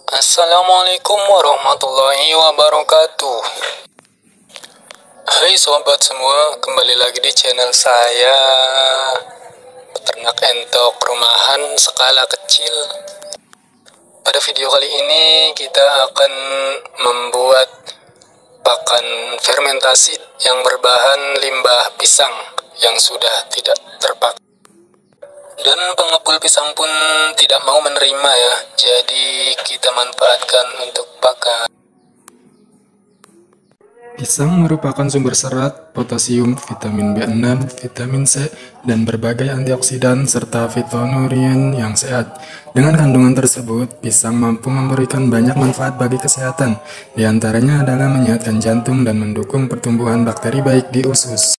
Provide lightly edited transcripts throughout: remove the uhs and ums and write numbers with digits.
Assalamualaikum warahmatullahi wabarakatuh. Hai sobat semua, kembali lagi di channel saya, Peternak Entok Rumahan Skala Kecil. Pada video kali ini kita akan membuat pakan fermentasi yang berbahan limbah pisang yang sudah tidak terpakai. Dan pengepul pisang pun tidak mau menerima ya, jadi kita manfaatkan untuk pakan. Pisang merupakan sumber serat, potasium, vitamin B6, vitamin C, dan berbagai antioksidan serta fitonutrien yang sehat. Dengan kandungan tersebut, pisang mampu memberikan banyak manfaat bagi kesehatan. Di antaranya adalah menyehatkan jantung dan mendukung pertumbuhan bakteri baik di usus.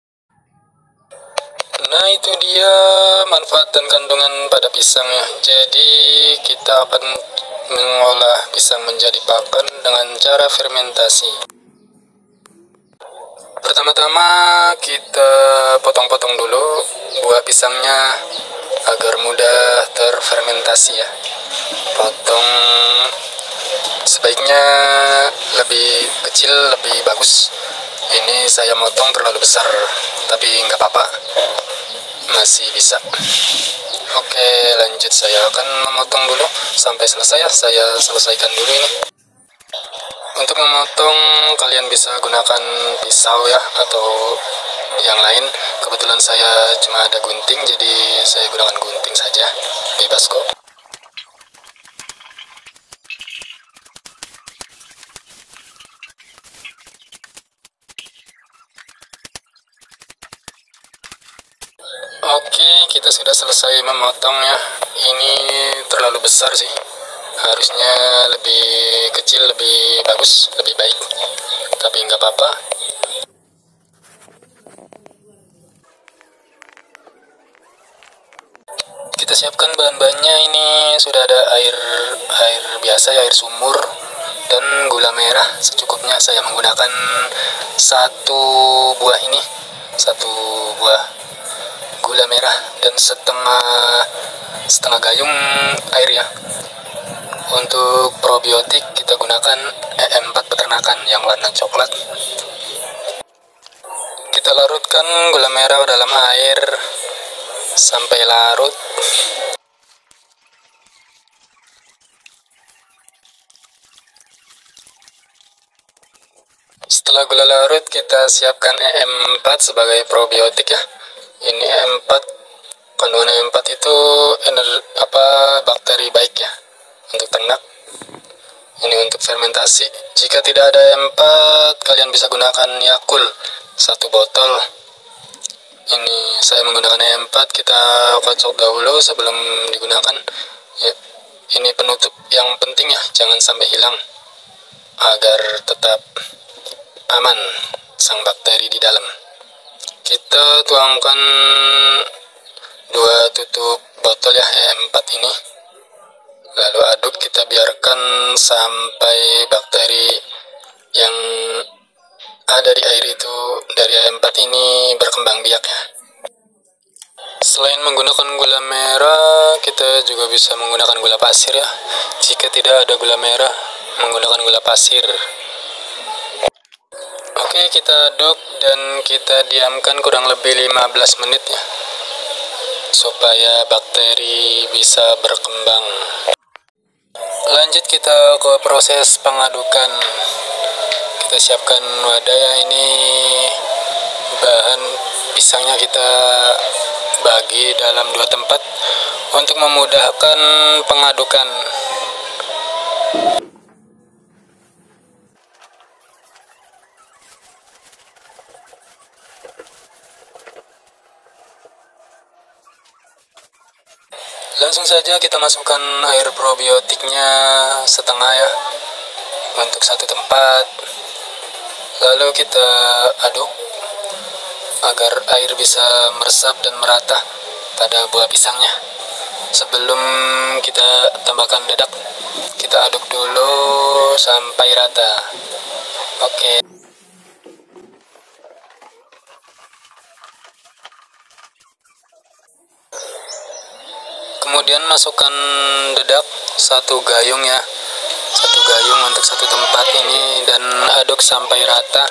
Nah, itu dia manfaat dan kandungan pada pisang ya. Jadi kita akan mengolah pisang menjadi pakan dengan cara fermentasi. Pertama-tama kita potong-potong dulu buah pisangnya agar mudah terfermentasi ya. Potong sebaiknya lebih kecil lebih bagus. Ini saya motong terlalu besar, tapi nggak apa-apa, masih bisa. Oke, lanjut, saya akan memotong dulu sampai selesai ya. Saya selesaikan dulu ini. Untuk memotong kalian bisa gunakan pisau ya, atau yang lain. Kebetulan saya cuma ada gunting, jadi saya gunakan gunting saja, bebas kok. Oke, kita sudah selesai memotongnya. Ini terlalu besar sih, harusnya lebih kecil, lebih bagus, lebih baik, tapi nggak apa-apa. Kita siapkan bahan-bahannya. Ini sudah ada air biasa ya, air sumur, dan gula merah secukupnya. Saya menggunakan satu buah gula merah dan setengah gayung air ya. Untuk probiotik kita gunakan EM4 peternakan yang warna coklat. Kita larutkan gula merah dalam air sampai larut. Setelah gula larut, kita siapkan EM4 sebagai probiotik ya. Ini EM4, kandungan EM4 itu bakteri baik ya untuk ternak. Ini untuk fermentasi. Jika tidak ada EM4, kalian bisa gunakan Yakult 1 botol. Ini saya menggunakan EM4. Kita kocok dahulu sebelum digunakan ya. Ini penutup yang penting ya, jangan sampai hilang agar tetap aman sang bakteri di dalam. Kita tuangkan 2 tutup botol ya EM4 ini, lalu aduk. Kita biarkan sampai bakteri yang ada di air itu dari EM4 ini berkembang biak ya. Selain menggunakan gula merah, kita juga bisa menggunakan gula pasir ya. Jika tidak ada gula merah, menggunakan gula pasir. Oke, kita aduk dan kita diamkan kurang lebih 15 menit ya, supaya bakteri bisa berkembang. Lanjut kita ke proses pengadukan. Kita siapkan wadah ya. Ini bahan pisangnya kita bagi dalam 2 tempat untuk memudahkan pengadukan. Langsung saja kita masukkan air probiotiknya setengah ya, untuk 1 tempat. Lalu kita aduk agar air bisa meresap dan merata pada buah pisangnya. Sebelum kita tambahkan dedak, kita aduk dulu sampai rata. Oke. Kemudian masukkan dedak 1 gayung ya, 1 gayung untuk satu tempat ini dan aduk sampai rata.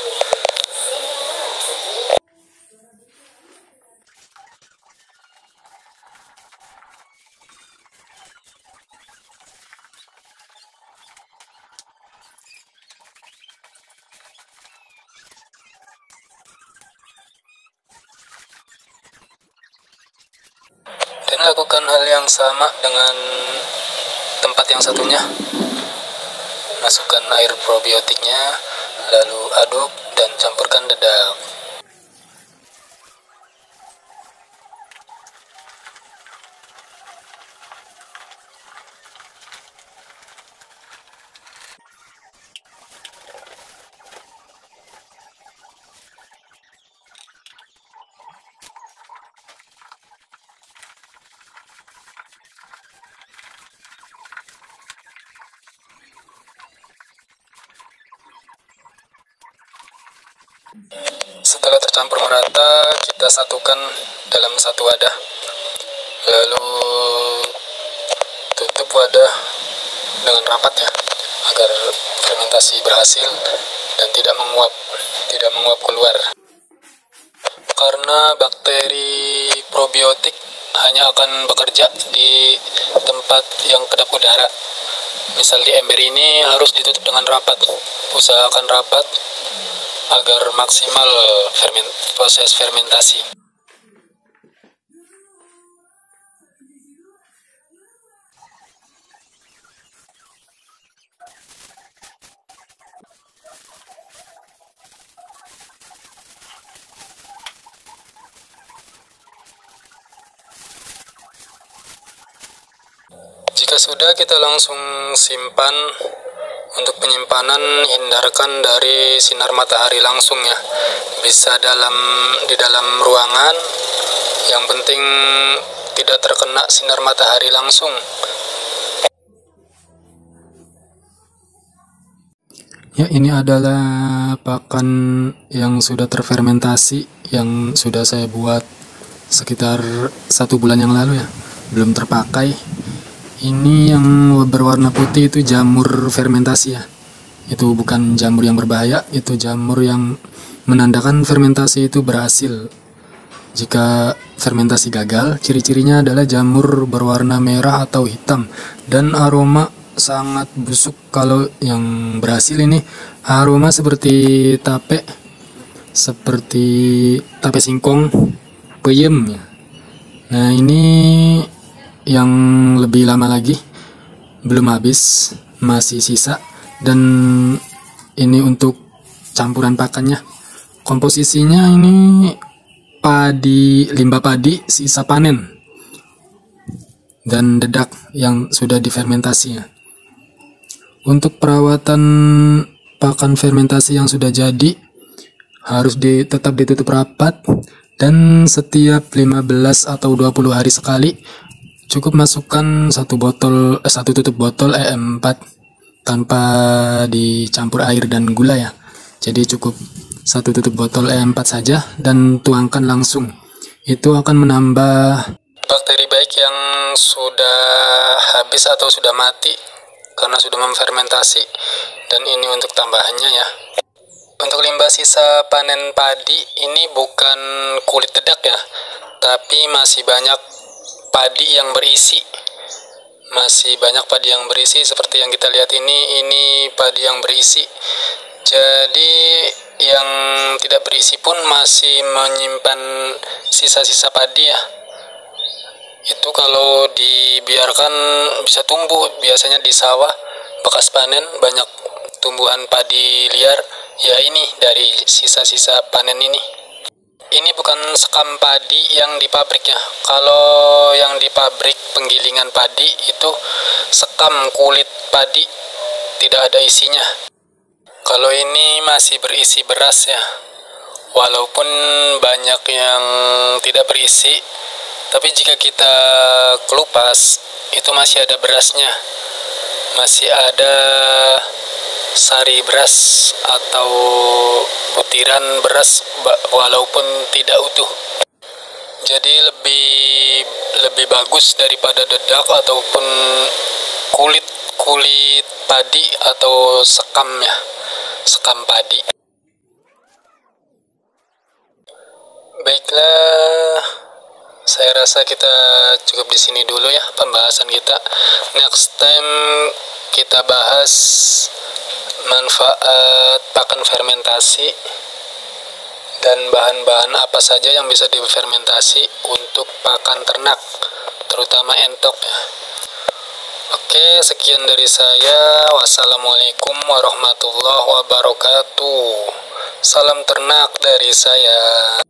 Dan lakukan hal yang sama dengan tempat yang satunya. Masukkan air probiotiknya, lalu aduk dan campurkan dedak. Setelah tercampur merata, kita satukan dalam satu wadah. Lalu tutup wadah dengan rapat ya, agar fermentasi berhasil dan tidak menguap keluar. Karena bakteri probiotik hanya akan bekerja di tempat yang kedap udara. Misal di ember ini harus ditutup dengan rapat. Usahakan rapat agar maksimal proses fermentasi. Jika sudah, kita langsung simpan. Untuk penyimpanan, hindarkan dari sinar matahari langsung ya. Bisa di dalam ruangan, yang penting tidak terkena sinar matahari langsung. Ya, ini adalah pakan yang sudah terfermentasi, yang sudah saya buat sekitar 1 bulan yang lalu ya, belum terpakai. Ini yang berwarna putih itu jamur fermentasi ya. Itu bukan jamur yang berbahaya, itu jamur yang menandakan fermentasi itu berhasil. Jika fermentasi gagal, ciri-cirinya adalah jamur berwarna merah atau hitam dan aroma sangat busuk. Kalau yang berhasil ini aroma seperti tape singkong, peyem ya. Nah, ini yang lebih lama lagi, belum habis, masih sisa. Dan ini untuk campuran pakannya, komposisinya ini limbah padi sisa panen dan dedak yang sudah difermentasi ya. Untuk perawatan pakan fermentasi yang sudah jadi harus tetap ditutup rapat, dan setiap 15 atau 20 hari sekali cukup masukkan satu tutup botol EM4 tanpa dicampur air dan gula ya. Jadi cukup satu tutup botol EM4 saja dan tuangkan langsung. Itu akan menambah bakteri baik yang sudah habis atau sudah mati karena sudah memfermentasi. Dan ini untuk tambahannya ya. Untuk limbah sisa panen padi ini bukan kulit dedak ya, tapi masih banyak padi yang berisi. Seperti yang kita lihat ini padi yang berisi. Jadi yang tidak berisi pun masih menyimpan sisa-sisa padi ya. Itu kalau dibiarkan bisa tumbuh. Biasanya di sawah bekas panen banyak tumbuhan padi liar ya, ini dari sisa-sisa panen ini. Ini bukan sekam padi yang di pabrik ya. Kalau yang di pabrik penggilingan padi itu sekam kulit padi, tidak ada isinya. Kalau ini masih berisi beras ya. Walaupun banyak yang tidak berisi, tapi jika kita kelupas itu masih ada berasnya. Masih ada sari beras atau butiran beras walaupun tidak utuh. Jadi lebih bagus daripada dedak ataupun kulit padi atau sekam ya, sekam padi. Baiklah, saya rasa kita cukup di sini dulu ya pembahasan kita. Next time kita bahas manfaat pakan fermentasi dan bahan-bahan apa saja yang bisa difermentasi untuk pakan ternak, terutama entok ya. Oke, sekian dari saya. Wassalamualaikum warahmatullahi wabarakatuh. Salam ternak dari saya.